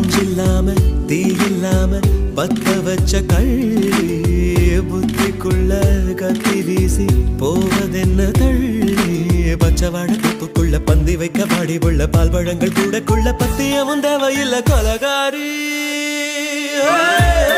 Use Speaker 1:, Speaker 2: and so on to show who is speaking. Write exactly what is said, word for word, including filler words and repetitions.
Speaker 1: பஞ்சில்லாம தீ இல்லாம பத்த வச்ச கள்ளி புத்திக்குள்ள கத்தி வீசி போவதென்ன தள்ளி பச்சவாட கப்புக்குள்ள பந்தி வைக்க வாடி உள்ள பால் பழங்கள் கூடக்குள்ள பத்தியமும் தேவையில்ல கொலகாரி